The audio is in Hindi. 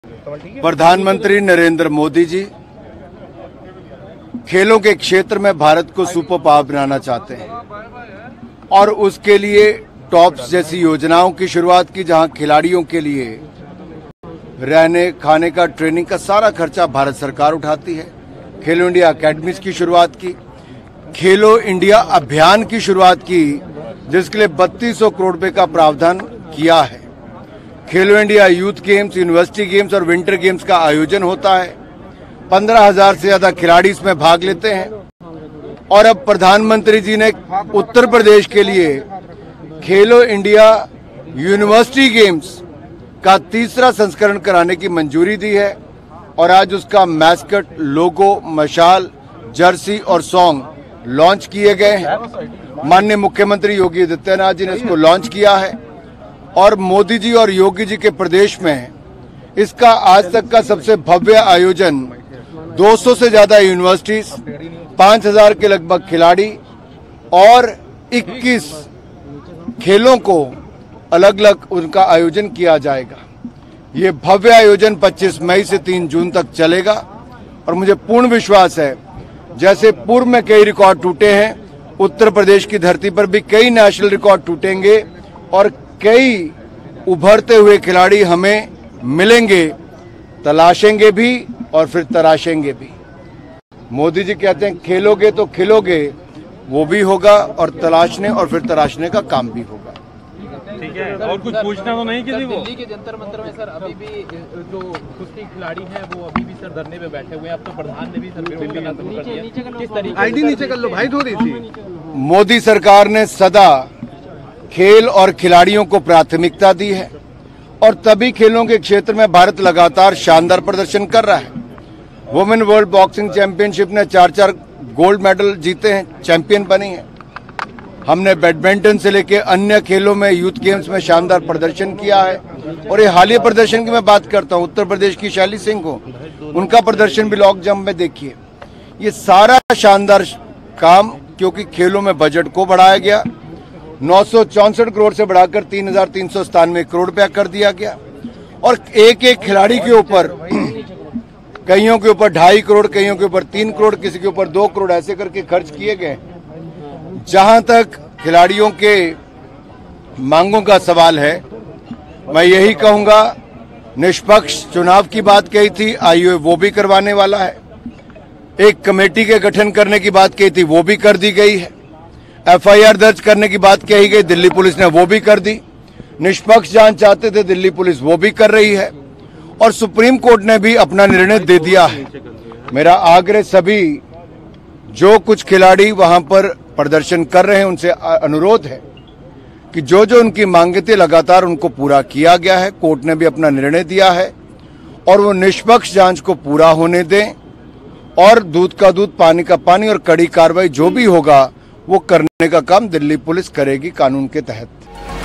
प्रधानमंत्री नरेंद्र मोदी जी खेलों के क्षेत्र में भारत को सुपर पावर बनाना चाहते हैं और उसके लिए टॉप्स जैसी योजनाओं की शुरुआत की, जहां खिलाड़ियों के लिए रहने खाने का ट्रेनिंग का सारा खर्चा भारत सरकार उठाती है। खेलो इंडिया अकेडमीज की शुरुआत की, खेलो इंडिया अभियान की शुरुआत की, जिसके लिए 3200 करोड़ रुपए का प्रावधान किया है। खेलो India youth games, university games और विंटर गेम्स का आयोजन होता है। 15,000 से ज्यादा खिलाड़ी इसमें भाग लेते हैं। और अब प्रधानमंत्री जी ने उत्तर प्रदेश के लिए खेलो इंडिया यूनिवर्सिटी गेम्स का तीसरा संस्करण कराने की मंजूरी दी है और आज उसका मैस्कट, लोगो, मशाल, जर्सी और सॉन्ग लॉन्च किए गए हैं। माननीय मुख्यमंत्री योगी आदित्यनाथ जी ने इसको लॉन्च किया है और मोदी जी और योगी जी के प्रदेश में इसका आज तक का सबसे भव्य आयोजन 200 से ज्यादा यूनिवर्सिटीज, 5,000 के लगभग खिलाड़ी और 21 खेलों को अलग अलग उनका आयोजन किया जाएगा। ये भव्य आयोजन 25 मई से 3 जून तक चलेगा और मुझे पूर्ण विश्वास है, जैसे पूर्व में कई रिकॉर्ड टूटे हैं, उत्तर प्रदेश की धरती पर भी कई नेशनल रिकॉर्ड टूटेंगे और कई उभरते हुए खिलाड़ी हमें मिलेंगे, तलाशेंगे भी और फिर तराशेंगे भी। मोदी जी कहते हैं खेलोगे तो खिलोगे, वो भी होगा और तलाशने और फिर तराशने का काम भी होगा। ठीक है, और कुछ पूछना तो नहीं किसी को? दिल्ली के जंतर मंतर में सर अभी भी जो कुश्ती खिलाड़ी हैं वो अभी भी सर धरने पे बैठे हुए हैं। अब तो प्रधान ने भी सर किस तरीके आईडी नीचे कर लो भाई, धो रही थी। मोदी सरकार ने सदा खेल और खिलाड़ियों को प्राथमिकता दी है और तभी खेलों के क्षेत्र में भारत लगातार शानदार प्रदर्शन कर रहा है। वुमेन वर्ल्ड बॉक्सिंग चैंपियनशिप ने 4-4 गोल्ड मेडल जीते हैं, चैंपियन बनी है। हमने बैडमिंटन से लेकर अन्य खेलों में, यूथ गेम्स में शानदार प्रदर्शन किया है। और ये हालिया प्रदर्शन की मैं बात करता हूं, उत्तर प्रदेश की शैली सिंह को, उनका प्रदर्शन भी लॉन्ग जंप में देखिए। ये सारा शानदार काम क्योंकि खेलों में बजट को बढ़ाया गया, 964 करोड़ से बढ़ाकर 3,397 करोड़ रुपया कर दिया गया और एक एक खिलाड़ी के ऊपर, कईयों के ऊपर 2.5 करोड़, कईयों के ऊपर 3 करोड़, किसी के ऊपर 2 करोड़ ऐसे करके खर्च किए गए। जहां तक खिलाड़ियों के मांगों का सवाल है, मैं यही कहूंगा, निष्पक्ष चुनाव की बात कही थी, आयोग वो भी करवाने वाला है। एक कमेटी के गठन करने की बात कही थी, वो भी कर दी गई है। FIR दर्ज करने की बात कही गई, दिल्ली पुलिस ने वो भी कर दी। निष्पक्ष जांच चाहते थे दिल्ली पुलिस, वो भी कर रही है और सुप्रीम कोर्ट ने भी अपना निर्णय दे दिया है। मेरा आग्रह सभी जो कुछ खिलाड़ी वहां पर प्रदर्शन कर रहे हैं उनसे अनुरोध है कि जो जो उनकी मांगे थी लगातार उनको पूरा किया गया है। कोर्ट ने भी अपना निर्णय दिया है और वो निष्पक्ष जांच को पूरा होने दें और दूध का दूध, पानी का पानी और कड़ी कार्रवाई जो भी होगा वो करने का काम दिल्ली पुलिस करेगी कानून के तहत।